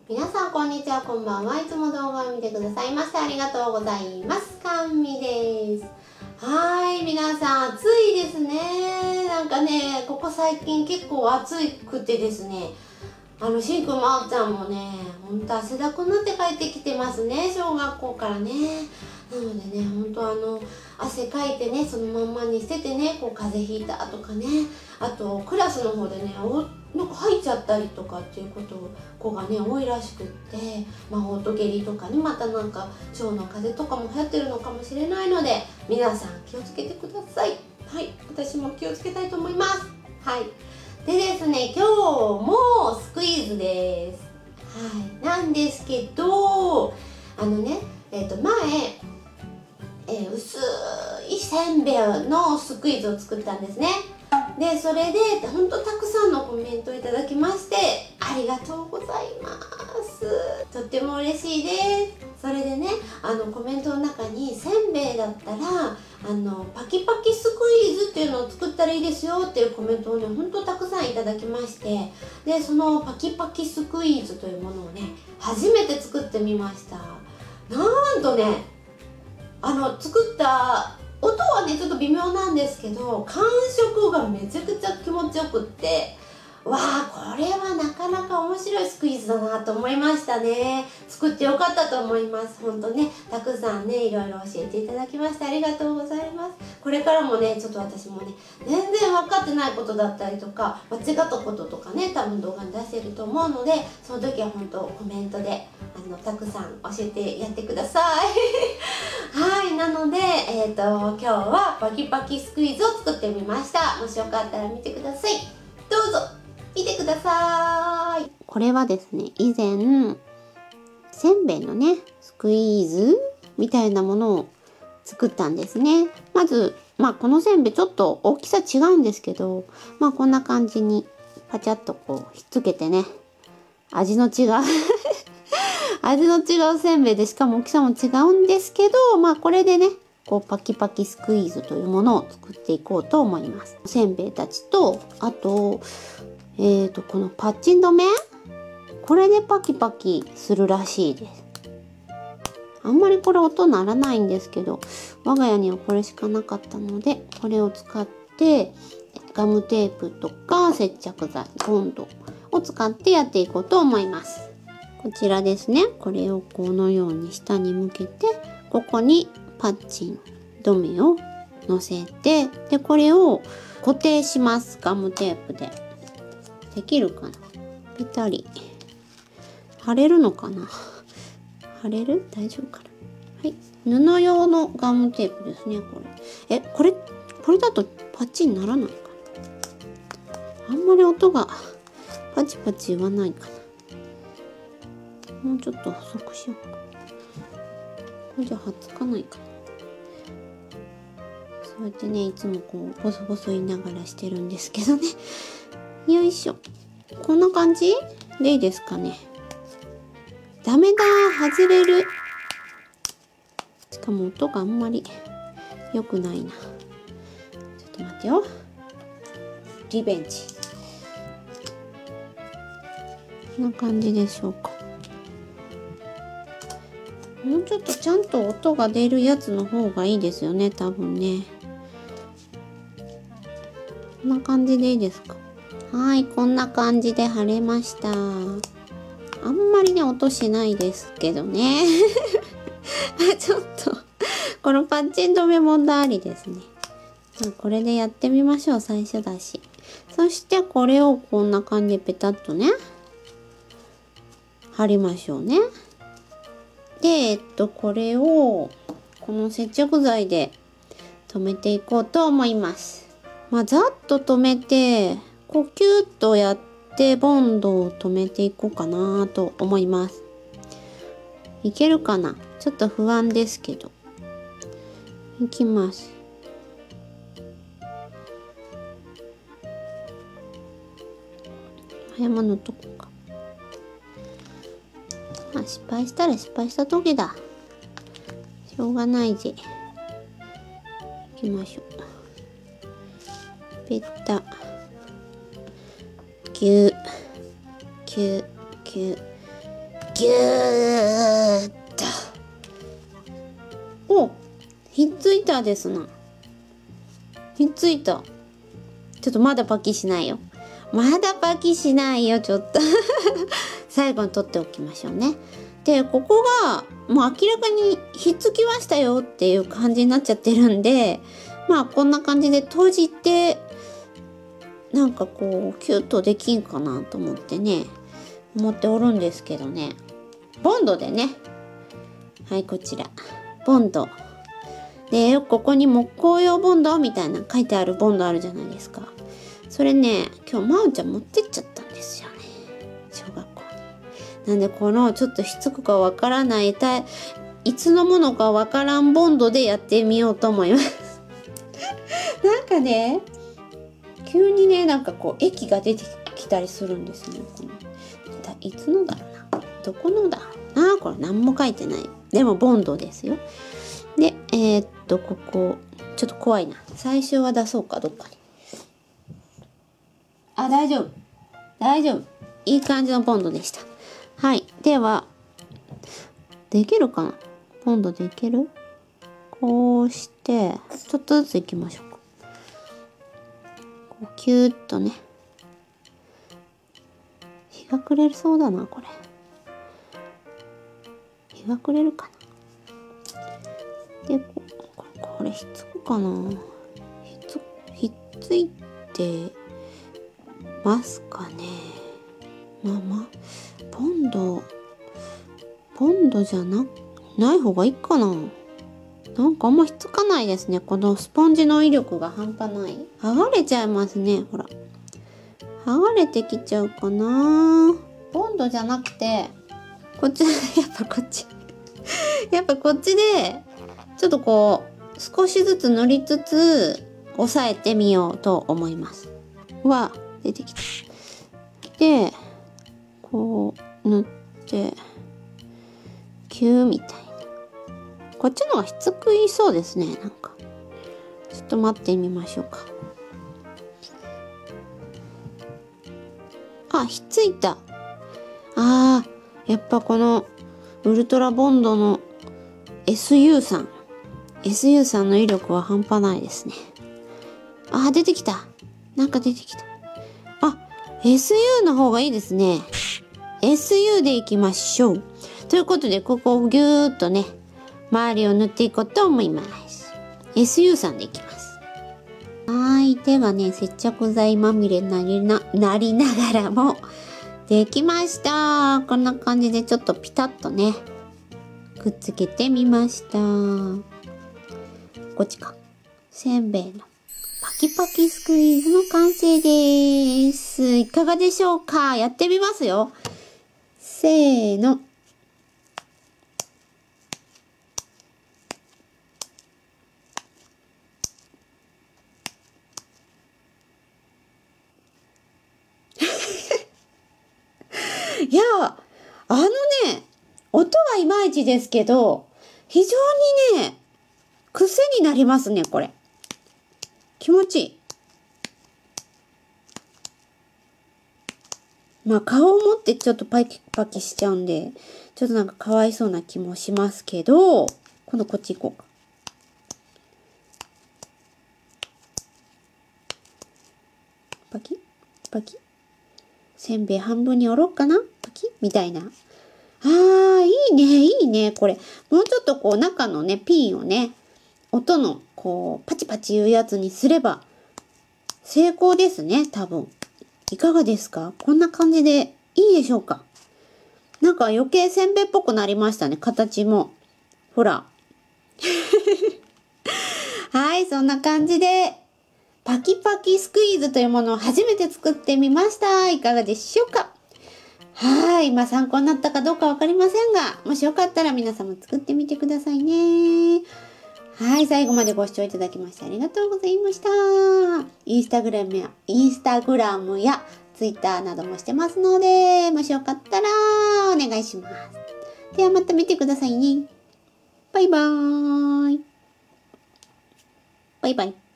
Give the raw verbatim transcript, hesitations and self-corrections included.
皆さんこんにちは、こんばんは。いつも動画を見てくださいましてありがとうございます。かんみです。はーい、皆さん暑いですね。なんかね、ここ最近結構暑くてですね、あのしんくんまおちゃんもね、ほんと汗だくになって帰ってきてますね、小学校からね。なのでね、ほんとあの汗かいてね、そのまんまにしててね、こう風邪ひいたとかね、あとクラスの方でね、おなんか吐いちゃったりとかっていうこと子がね多いらしくって、まあオート下痢とかね、またなんか腸の風邪とかも流行ってるのかもしれないので、皆さん気をつけてください。はい、私も気をつけたいと思います。はい。でですね、今日もスクイーズです。はい、なんですけど、あのね、えっと前、えー、薄いせんべいのスクイーズを作ったんですね。で、それでほんとたくさんのコメントをいただきまして、ありがとうございます。とっても嬉しいです。それでね、あのコメントの中にせんべいだったらあのパキパキスクイーズっていうのを作ったらいいですよっていうコメントをね、ほんとたくさんいただきまして、でそのパキパキスクイーズというものをね、初めて作ってみました。なんとね、あの作った音はねちょっと微妙なんですけど、感触がめちゃくちゃ気持ちよくって、わあ、これはなかなか面白いスクイーズだなと思いましたね。作ってよかったと思います。ほんとね、たくさんねいろいろ教えていただきましてありがとうございます。これからもねちょっと私もね全然分かってないことだったりとか間違ったこととかね、多分動画に出してると思うので、その時は本当コメントであのたくさん教えてやってくださいはい、なのでえっ、ー、と今日はパキパキスクイーズを作ってみました。もしよかったら見てください。どうぞ見てください。これはですね、以前せんべいのねスクイーズみたいなものを作ったんですね。まずまあこのせんべいちょっと大きさ違うんですけど、まあこんな感じにパチャッとこうひっつけてね、味の違う味の違うせんべいで、しかも大きさも違うんですけど、まあこれでねこうパキパキスクイーズというものを作っていこうと思います。せんべいたちと、あとえーとこのパッチン止め、これでパキパキするらしいです。あんまりこれ音鳴らないんですけど、我が家にはこれしかなかったので、これを使ってガムテープとか接着剤、ボンドを使ってやっていこうと思います。こちらですね、これをこのように下に向けて、ここにパッチン止めを乗せて、でこれを固定します。ガムテープで。できるかな、ぴたり貼れるのかな、貼れる、大丈夫かな。はい、布用のガムテープですね。これえこれこれだとパチンならないかな。あんまり音がパチパチ言わないかな。もうちょっと細くしようか。これじゃはっつかないかな。そうやってねいつもこうボソボソ言いながらしてるんですけどね。よいしょ、こんな感じでいいですかね。ダメだー、外れる。しかも音があんまり良くないな。ちょっと待ってよ、リベンジ。こんな感じでしょうか。もうちょっとちゃんと音が出るやつの方がいいですよね、多分ね。こんな感じでいいですか。はい、こんな感じで貼れました。あんまりね音しないですけどねちょっとこのパッチン止め問題ありですね。これでやってみましょう、最初だし。そしてこれをこんな感じでペタッとね貼りましょうね。でえっとこれをこの接着剤で留めていこうと思います。まあざっと留めてこうキュッとやってボンドを留めていこうかなと思います。いけるかな、ちょっと不安ですけど。いきます。山のとこか。まあ失敗したら失敗した時だ。しょうがないぜ。いきましょう。ペタ。キューキューキューギューッと。お、ひっついたですな。ひっついた。ちょっとまだパキしないよ。まだパキしないよ、ちょっと。最後に取っておきましょうね。で、ここがもう明らかにひっつきましたよっていう感じになっちゃってるんで、まあこんな感じで閉じて、なんかこうキュッとできんかなと思ってね、思っておるんですけどね。ボンドでね。はい、こちら。ボンド。で、よくここに木工用ボンドみたいな書いてあるボンドあるじゃないですか。それね、今日まおちゃん持ってっちゃったんですよね。小学校に。なんでこのちょっとしつくかわからないたいつのものかわからんボンドでやってみようと思います。なんかね、急にね、なんかこう液が出てきたりするんですね。このいつのだろうな。どこのだろうな。これ何も書いてない。でもボンドですよ。で、えー、っと、ここ、ちょっと怖いな。最初は出そうか、どっかに。あ、大丈夫。大丈夫。いい感じのボンドでした。はい。では、できるかな？ボンドでいける？こうして、ちょっとずついきましょうか。こうキューッとね。日が暮れるそうだな、これ。日が暮れるかな。で、ここれひっつくかな。ひっつ、ひっついてますかね。まあまあ、ボンド、ボンドじゃな、ない方がいいかな。なんかあんまひっつかないですね。このスポンジの威力が半端ない。剥がれちゃいますね。ほら。剥がれてきちゃうかな。ボンドじゃなくて、こっち、やっぱこっち。やっぱこっちで、ちょっとこう、少しずつ塗りつつ、押さえてみようと思います。は、出てきた。で、こう、塗って、キューみたいな。こっちの方がひっつくいそうですね、なんか。ちょっと待ってみましょうか。あ、ひっついた。あー、やっぱこの、ウルトラボンドの エスユー さん。エスユー さんの威力は半端ないですね。あー、出てきた。なんか出てきた。あ、エスユー の方がいいですね。エスユー でいきましょう。ということで、ここをぎゅーっとね、周りを塗っていこうと思います。エスユー さんでいきます。はーい。手がね、接着剤まみれになりな、なりながらも、できました。こんな感じでちょっとピタッとね、くっつけてみました。こっちか。せんべいのパキパキスクイーズの完成です。いかがでしょうか？やってみますよ。せーの。いや、あのね、音はいまいちですけど、非常にね、癖になりますね、これ。気持ちいい。まあ、顔を持ってちょっとパキパキしちゃうんで、ちょっとなんかかわいそうな気もしますけど、今度こっち行こうか。パキパキ。せんべい半分に折ろうかなパキみたいな。あー、いいね、いいね。これ、もうちょっとこう中のね、ピンをね、音のこう、パチパチいうやつにすれば、成功ですね、多分。いかがですか？こんな感じでいいでしょうか？なんか余計せんべいっぽくなりましたね、形も。ほら。はい、そんな感じで、パキパキスクイーズというものを初めて作ってみました。いかがでしょうか？はい。まあ参考になったかどうかわかりませんが、もしよかったら皆様作ってみてくださいね。はい。最後までご視聴いただきましてありがとうございました。インスタグラムや、インスタグラムやツイッターなどもしてますので、もしよかったらお願いします。ではまた見てくださいね。バイバーイ。バイバイ。